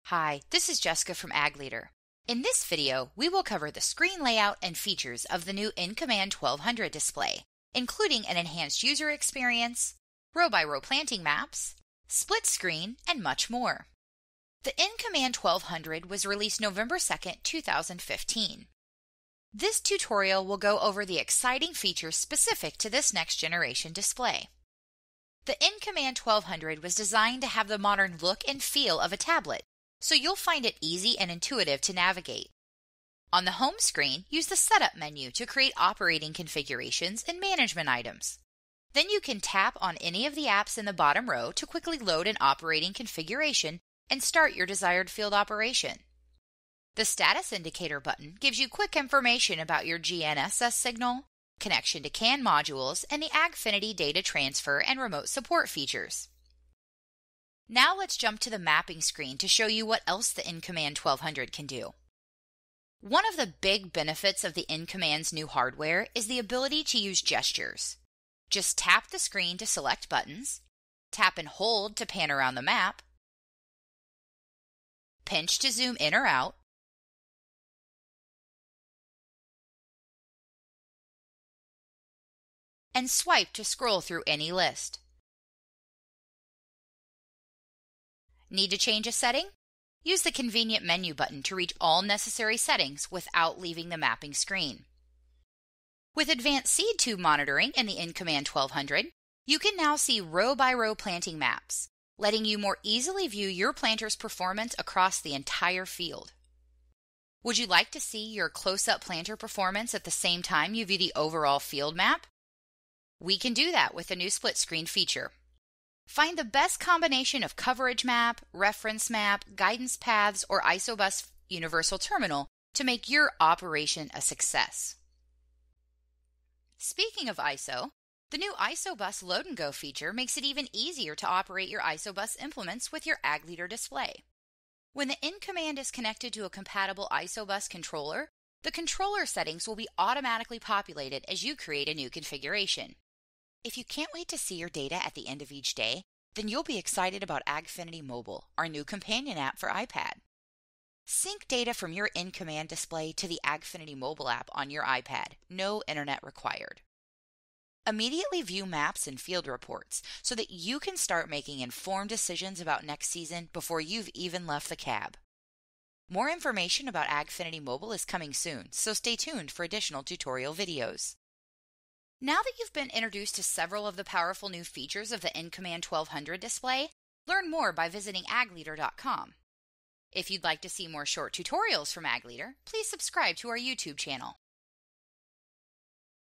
Hi, this is Jessica from Ag Leader. In this video, we will cover the screen layout and features of the new InCommand 1200 display, including an enhanced user experience, row-by-row planting maps, split screen, and much more. The InCommand 1200 was released November 2, 2015. This tutorial will go over the exciting features specific to this next-generation display. The InCommand 1200 was designed to have the modern look and feel of a tablet, so you'll find it easy and intuitive to navigate. On the home screen, use the Setup menu to create operating configurations and management items. Then you can tap on any of the apps in the bottom row to quickly load an operating configuration and start your desired field operation. The Status Indicator button gives you quick information about your GNSS signal, connection to CAN modules, and the AgFiniti data transfer and remote support features. Now let's jump to the mapping screen to show you what else the InCommand 1200 can do. One of the big benefits of the InCommand's new hardware is the ability to use gestures. Just tap the screen to select buttons, tap and hold to pan around the map, pinch to zoom in or out, and swipe to scroll through any list. Need to change a setting? Use the convenient menu button to reach all necessary settings without leaving the mapping screen. With advanced seed tube monitoring in the InCommand 1200, you can now see row-by-row planting maps, letting you more easily view your planter's performance across the entire field. Would you like to see your close-up planter performance at the same time you view the overall field map? We can do that with the new split screen feature. Find the best combination of coverage map, reference map, guidance paths, or ISOBUS universal terminal to make your operation a success. Speaking of ISO, the new ISOBUS Load and Go feature makes it even easier to operate your ISOBUS implements with your Ag Leader display. When the InCommand is connected to a compatible ISOBUS controller, the controller settings will be automatically populated as you create a new configuration. If you can't wait to see your data at the end of each day, then you'll be excited about AgFiniti Mobile, our new companion app for iPad. Sync data from your InCommand display to the AgFiniti Mobile app on your iPad, no internet required. Immediately view maps and field reports so that you can start making informed decisions about next season before you've even left the cab. More information about AgFiniti Mobile is coming soon, so stay tuned for additional tutorial videos. Now that you've been introduced to several of the powerful new features of the InCommand 1200 display, learn more by visiting agleader.com. If you'd like to see more short tutorials from Ag Leader, please subscribe to our YouTube channel.